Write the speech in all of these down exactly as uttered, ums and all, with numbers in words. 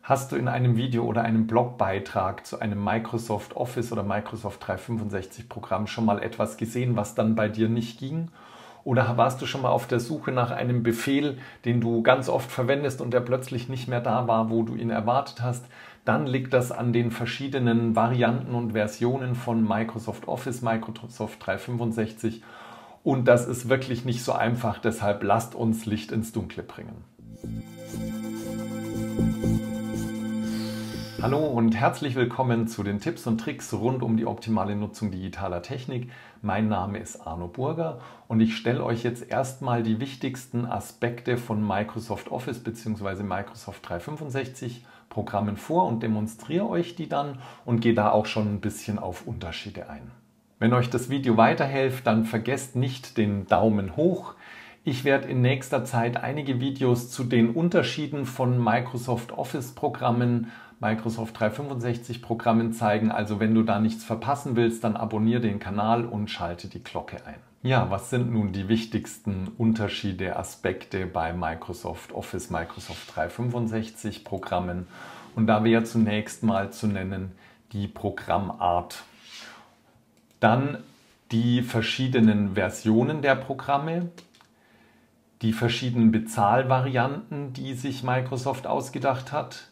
Hast du in einem Video oder einem Blogbeitrag zu einem Microsoft Office oder Microsoft dreihundertfünfundsechzig Programm schon mal etwas gesehen, was dann bei dir nicht ging? Oder warst du schon mal auf der Suche nach einem Befehl, den du ganz oft verwendest und der plötzlich nicht mehr da war, wo du ihn erwartet hast? Dann liegt das an den verschiedenen Varianten und Versionen von Microsoft Office, Microsoft dreihundertfünfundsechzig. Und das ist wirklich nicht so einfach, deshalb lasst uns Licht ins Dunkle bringen. Hallo und herzlich willkommen zu den Tipps und Tricks rund um die optimale Nutzung digitaler Technik. Mein Name ist Arno Burger und ich stelle euch jetzt erstmal die wichtigsten Aspekte von Microsoft Office bzw. Microsoft dreihundertfünfundsechzig Programmen vor und demonstriere euch die dann und gehe da auch schon ein bisschen auf Unterschiede ein. Wenn euch das Video weiterhilft, dann vergesst nicht den Daumen hoch. Ich werde in nächster Zeit einige Videos zu den Unterschieden von Microsoft Office Programmen, Microsoft dreihundertfünfundsechzig Programmen zeigen. Also wenn du da nichts verpassen willst, dann abonniere den Kanal und schalte die Glocke ein. Ja, was sind nun die wichtigsten Unterschiede, Aspekte bei Microsoft Office, Microsoft dreihundertfünfundsechzig Programmen? Und da wäre zunächst mal zu nennen die Programmart. Dann die verschiedenen Versionen der Programme, die verschiedenen Bezahlvarianten, die sich Microsoft ausgedacht hat,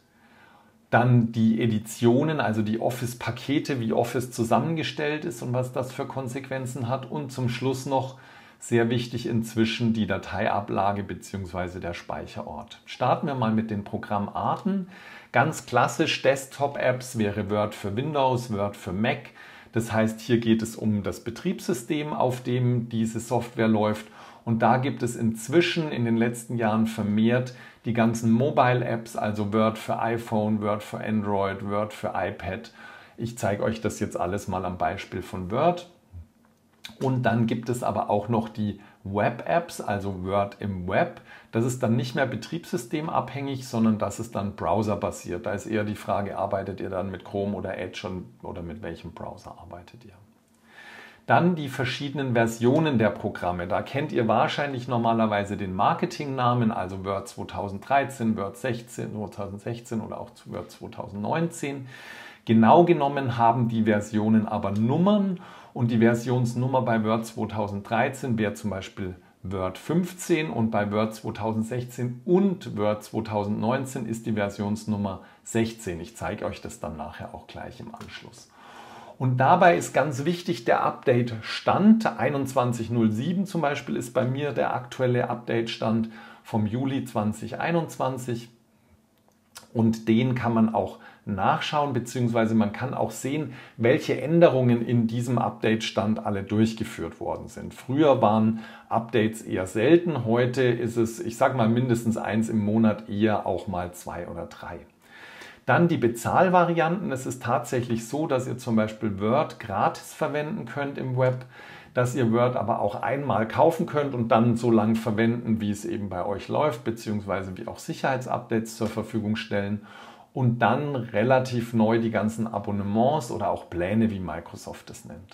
dann die Editionen, also die Office-Pakete, wie Office zusammengestellt ist und was das für Konsequenzen hat und zum Schluss noch, sehr wichtig inzwischen, die Dateiablage bzw. der Speicherort. Starten wir mal mit den Programmarten. Ganz klassisch Desktop-Apps wäre Word für Windows, Word für Mac. Das heißt, hier geht es um das Betriebssystem, auf dem diese Software läuft. Und da gibt es inzwischen in den letzten Jahren vermehrt die ganzen Mobile-Apps, also Word für iPhone, Word für Android, Word für iPad. Ich zeige euch das jetzt alles mal am Beispiel von Word. Und dann gibt es aber auch noch die Web-Apps, also Word im Web. Das ist dann nicht mehr betriebssystemabhängig, sondern das ist dann browserbasiert. Da ist eher die Frage, arbeitet ihr dann mit Chrome oder Edge oder mit welchem Browser arbeitet ihr? Dann die verschiedenen Versionen der Programme. Da kennt ihr wahrscheinlich normalerweise den Marketingnamen, also Word zweitausenddreizehn, Word sechzehn, zweitausendsechzehn oder auch Word zweitausendneunzehn. Genau genommen haben die Versionen aber Nummern und die Versionsnummer bei Word zweitausenddreizehn wäre zum Beispiel Word fünfzehn und bei Word zweitausendsechzehn und Word zweitausendneunzehn ist die Versionsnummer sechzehn. Ich zeige euch das dann nachher auch gleich im Anschluss. Und dabei ist ganz wichtig der Update-Stand. einundzwanzig null sieben zum Beispiel ist bei mir der aktuelle Update-Stand vom Juli zweitausendeinundzwanzig. Und den kann man auch nachschauen, beziehungsweise man kann auch sehen, welche Änderungen in diesem Update-Stand alle durchgeführt worden sind. Früher waren Updates eher selten, heute ist es, ich sage mal, mindestens eins im Monat, eher auch mal zwei oder drei. Dann die Bezahlvarianten. Es ist tatsächlich so, dass ihr zum Beispiel Word gratis verwenden könnt im Web, dass ihr Word aber auch einmal kaufen könnt und dann so lange verwenden, wie es eben bei euch läuft, beziehungsweise wie auch Sicherheitsupdates zur Verfügung stellen und dann relativ neu die ganzen Abonnements oder auch Pläne, wie Microsoft es nennt.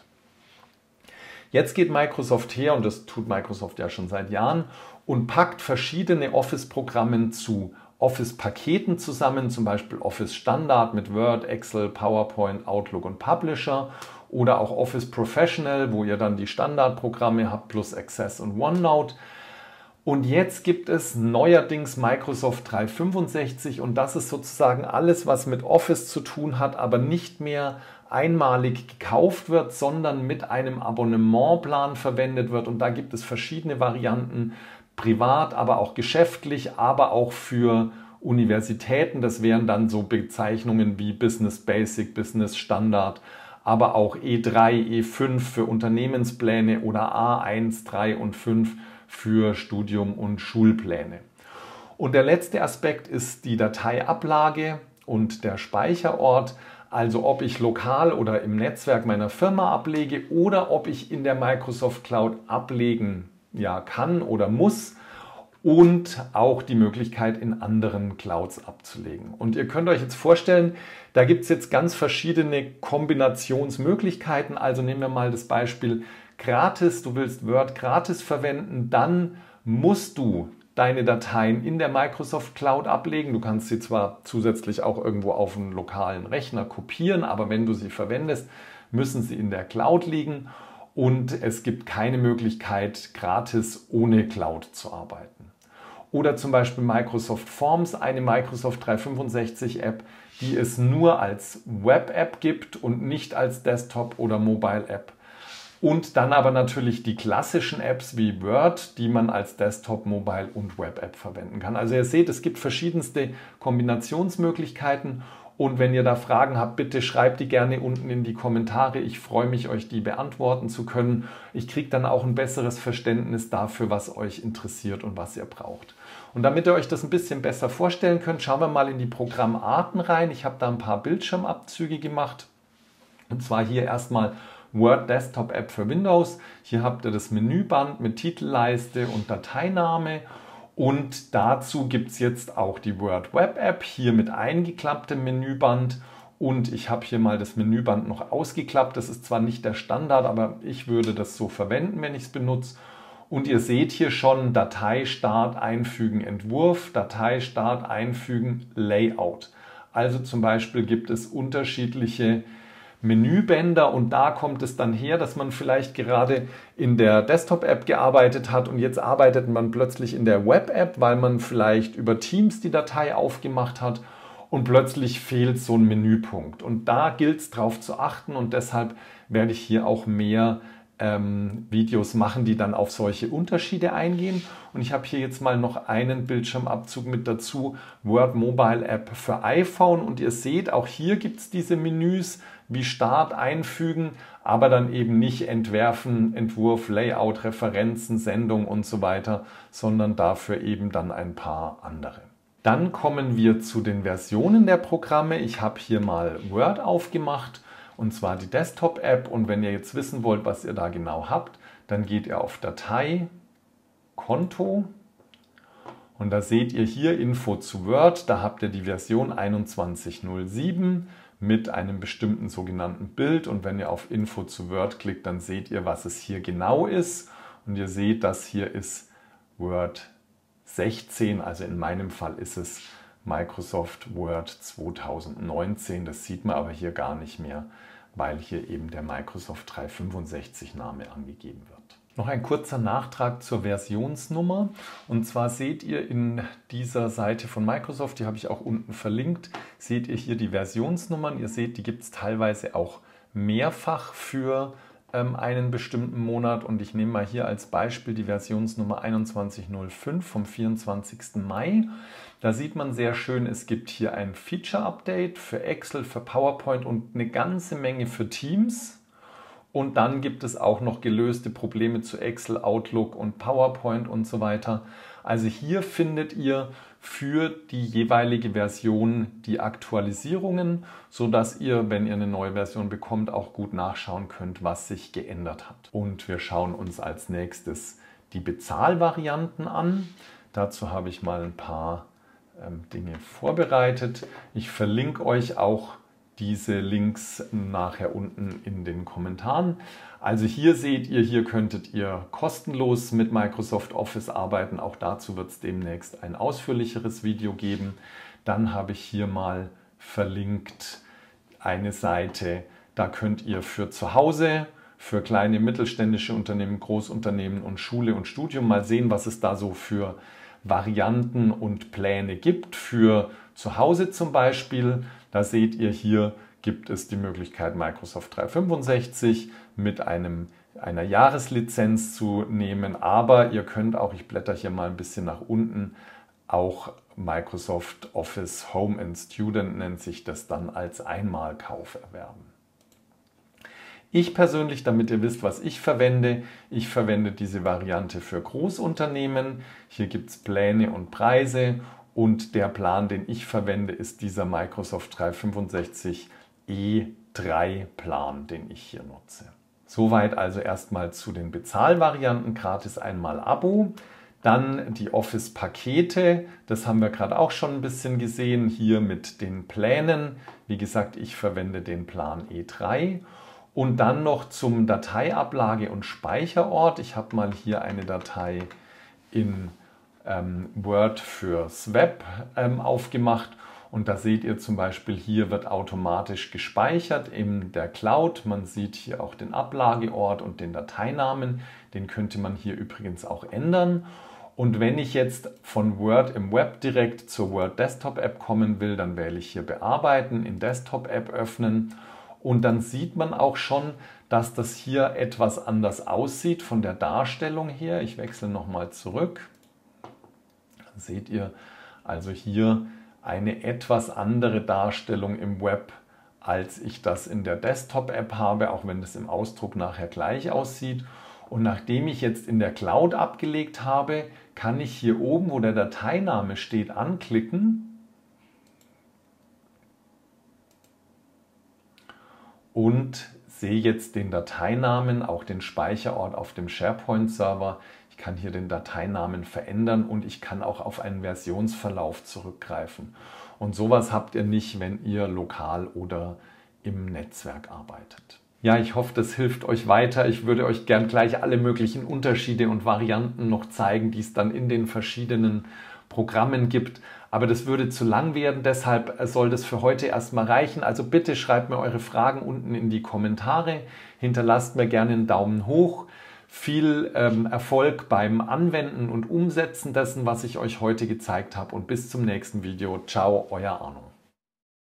Jetzt geht Microsoft her, und das tut Microsoft ja schon seit Jahren, und packt verschiedene Office-Programme zu Office-Paketen zusammen, zum Beispiel Office Standard mit Word, Excel, PowerPoint, Outlook und Publisher oder auch Office Professional, wo ihr dann die Standardprogramme habt plus Access und OneNote. Und jetzt gibt es neuerdings Microsoft dreihundertfünfundsechzig und das ist sozusagen alles, was mit Office zu tun hat, aber nicht mehr einmalig gekauft wird, sondern mit einem Abonnementplan verwendet wird. Und da gibt es verschiedene Varianten, privat, aber auch geschäftlich, aber auch für Universitäten. Das wären dann so Bezeichnungen wie Business Basic, Business Standard, aber auch E drei, E fünf für Unternehmenspläne oder A eins, drei und fünf für Studium und Schulpläne. Und der letzte Aspekt ist die Dateiablage und der Speicherort. Also ob ich lokal oder im Netzwerk meiner Firma ablege oder ob ich in der Microsoft Cloud ablegen ja, kann oder muss und auch die Möglichkeit in anderen Clouds abzulegen. Und ihr könnt euch jetzt vorstellen, da gibt es jetzt ganz verschiedene Kombinationsmöglichkeiten. Also nehmen wir mal das Beispiel gratis, du willst Word gratis verwenden, dann musst du deine Dateien in der Microsoft Cloud ablegen. Du kannst sie zwar zusätzlich auch irgendwo auf einen lokalen Rechner kopieren, aber wenn du sie verwendest, müssen sie in der Cloud liegen und es gibt keine Möglichkeit, gratis ohne Cloud zu arbeiten. Oder zum Beispiel Microsoft Forms, eine Microsoft dreihundertfünfundsechzig App, die es nur als Web-App gibt und nicht als Desktop- oder Mobile-App. Und dann aber natürlich die klassischen Apps wie Word, die man als Desktop, Mobile und Web-App verwenden kann. Also ihr seht, es gibt verschiedenste Kombinationsmöglichkeiten und wenn ihr da Fragen habt, bitte schreibt die gerne unten in die Kommentare. Ich freue mich, euch die beantworten zu können. Ich kriege dann auch ein besseres Verständnis dafür, was euch interessiert und was ihr braucht. Und damit ihr euch das ein bisschen besser vorstellen könnt, schauen wir mal in die Programmarten rein. Ich habe da ein paar Bildschirmabzüge gemacht und zwar hier erstmal Word Desktop App für Windows. Hier habt ihr das Menüband mit Titelleiste und Dateiname und dazu gibt es jetzt auch die Word Web App hier mit eingeklapptem Menüband und ich habe hier mal das Menüband noch ausgeklappt. Das ist zwar nicht der Standard, aber ich würde das so verwenden, wenn ich es benutze. Und ihr seht hier schon Datei Start einfügen Entwurf, Datei Start einfügen Layout. Also zum Beispiel gibt es unterschiedliche Menübänder und da kommt es dann her, dass man vielleicht gerade in der Desktop-App gearbeitet hat und jetzt arbeitet man plötzlich in der Web-App, weil man vielleicht über Teams die Datei aufgemacht hat und plötzlich fehlt so ein Menüpunkt. Und da gilt es darauf zu achten und deshalb werde ich hier auch mehr ähm, Videos machen, die dann auf solche Unterschiede eingehen. Und ich habe hier jetzt mal noch einen Bildschirmabzug mit dazu, Word Mobile App für iPhone und ihr seht, auch hier gibt es diese Menüs, wie Start einfügen, aber dann eben nicht entwerfen, Entwurf, Layout, Referenzen, Sendung und so weiter, sondern dafür eben dann ein paar andere. Dann kommen wir zu den Versionen der Programme. Ich habe hier mal Word aufgemacht und zwar die Desktop-App und wenn ihr jetzt wissen wollt, was ihr da genau habt, dann geht ihr auf Datei, Konto und da seht ihr hier Info zu Word, da habt ihr die Version einundzwanzig null sieben mit einem bestimmten sogenannten Bild und wenn ihr auf Info zu Word klickt, dann seht ihr, was es hier genau ist und ihr seht, das hier ist Word sechzehn, also in meinem Fall ist es Microsoft Word zweitausendneunzehn, das sieht man aber hier gar nicht mehr, weil hier eben der Microsoft dreihundertfünfundsechzig Name angegeben wird. Noch ein kurzer Nachtrag zur Versionsnummer und zwar seht ihr in dieser Seite von Microsoft, die habe ich auch unten verlinkt, seht ihr hier die Versionsnummern. Ihr seht, die gibt es teilweise auch mehrfach für ähm, einen bestimmten Monat und ich nehme mal hier als Beispiel die Versionsnummer einundzwanzig null fünf vom vierundzwanzigsten Mai. Da sieht man sehr schön, es gibt hier ein Feature-Update für Excel, für PowerPoint und eine ganze Menge für Teams. Und dann gibt es auch noch gelöste Probleme zu Excel, Outlook und PowerPoint und so weiter. Also hier findet ihr für die jeweilige Version die Aktualisierungen, sodass ihr, wenn ihr eine neue Version bekommt, auch gut nachschauen könnt, was sich geändert hat. Und wir schauen uns als nächstes die Bezahlvarianten an. Dazu habe ich mal ein paar ähm, Dinge vorbereitet. Ich verlinke euch auch diese Links nachher unten in den Kommentaren. Also hier seht ihr, hier könntet ihr kostenlos mit Microsoft Office arbeiten. Auch dazu wird es demnächst ein ausführlicheres Video geben. Dann habe ich hier mal verlinkt eine Seite, da könnt ihr für zu Hause, für kleine mittelständische Unternehmen, Großunternehmen und Schule und Studium mal sehen, was es da so für Varianten und Pläne gibt. Für zu Hause zum Beispiel, da seht ihr hier, gibt es die Möglichkeit Microsoft dreihundertfünfundsechzig mit einem, einer Jahreslizenz zu nehmen, aber ihr könnt auch, ich blätter hier mal ein bisschen nach unten, auch Microsoft Office Home and Student nennt sich das dann als Einmalkauf erwerben. Ich persönlich, damit ihr wisst, was ich verwende, ich verwende diese Variante für Großunternehmen. Hier gibt es Pläne und Preise und der Plan, den ich verwende, ist dieser Microsoft dreihundertfünfundsechzig E drei Plan, den ich hier nutze. Soweit also erstmal zu den Bezahlvarianten, gratis einmal Abo. Dann die Office-Pakete, das haben wir gerade auch schon ein bisschen gesehen, hier mit den Plänen. Wie gesagt, ich verwende den Plan E drei. Und dann noch zum Dateiablage- und Speicherort. Ich habe mal hier eine Datei in ähm, Word fürs Web ähm, aufgemacht. Und da seht ihr zum Beispiel, hier wird automatisch gespeichert in der Cloud. Man sieht hier auch den Ablageort und den Dateinamen. Den könnte man hier übrigens auch ändern. Und wenn ich jetzt von Word im Web direkt zur Word Desktop App kommen will, dann wähle ich hier Bearbeiten, in Desktop App öffnen. Und dann sieht man auch schon, dass das hier etwas anders aussieht von der Darstellung her. Ich wechsle nochmal zurück. Dann seht ihr also hier eine etwas andere Darstellung im Web, als ich das in der Desktop-App habe, auch wenn es im Ausdruck nachher gleich aussieht. Und nachdem ich jetzt in der Cloud abgelegt habe, kann ich hier oben, wo der Dateiname steht, anklicken und sehe jetzt den Dateinamen, auch den Speicherort auf dem SharePoint-Server. Ich kann hier den Dateinamen verändern und ich kann auch auf einen Versionsverlauf zurückgreifen. Und sowas habt ihr nicht, wenn ihr lokal oder im Netzwerk arbeitet. Ja, ich hoffe, das hilft euch weiter. Ich würde euch gern gleich alle möglichen Unterschiede und Varianten noch zeigen, die es dann in den verschiedenen Programmen gibt. Aber das würde zu lang werden, deshalb soll das für heute erstmal reichen. Also bitte schreibt mir eure Fragen unten in die Kommentare. Hinterlasst mir gerne einen Daumen hoch. Viel ähm, Erfolg beim Anwenden und Umsetzen dessen, was ich euch heute gezeigt habe. Und bis zum nächsten Video. Ciao, euer Arno.